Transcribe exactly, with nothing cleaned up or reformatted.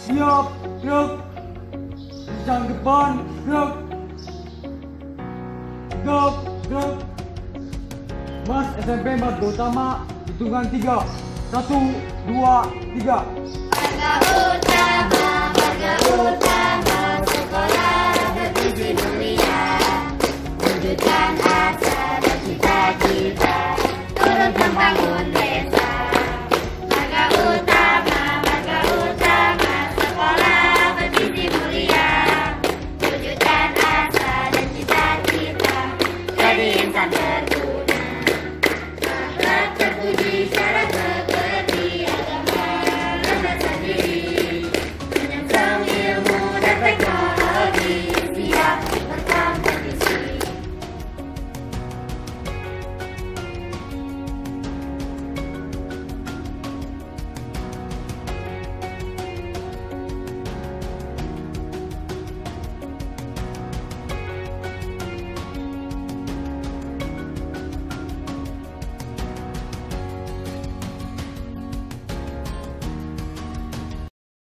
Siap, gerak. Kencang depan, gerak. Gerak, gerak. Mas S M P Marga Utama, hitungan tiga. Satu, dua, tiga.